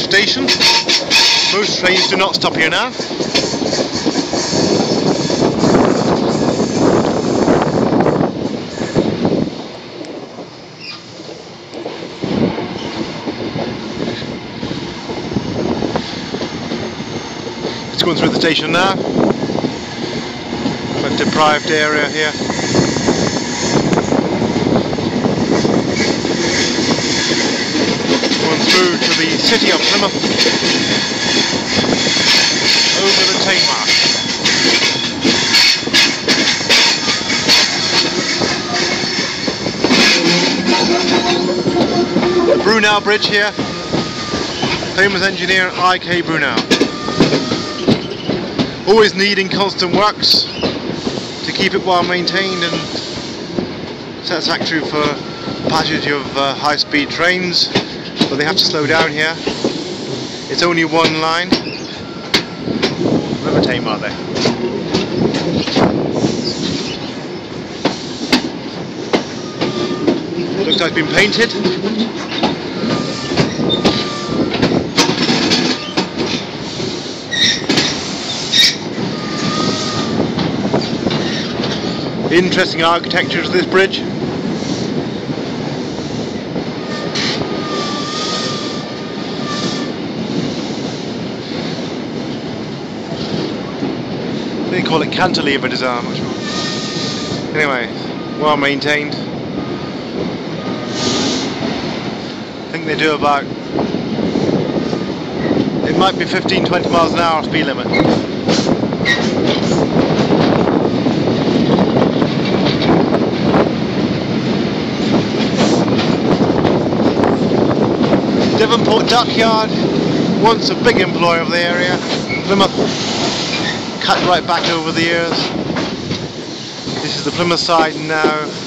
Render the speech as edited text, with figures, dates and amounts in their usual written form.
station. Most trains do not stop here now. It's going through the station now. Quite a deprived area here. Going through to the city of Plymouth over the Tamar. The Brunel Bridge here. Famous engineer I.K. Brunel. Always needing constant works to keep it well maintained and satisfactory for passage of high-speed trains, but they have to slow down here. It's only one line. River Tamar there. It looks like it's been painted. Interesting architecture to this bridge. They call it cantilever design, I'm not sure. Anyway, well maintained. I think they do about, it might be 15-20 miles an hour speed limit. Devonport Dockyard, once a big employer of the area. Plymouth cut right back over the years. This is the Plymouth side now.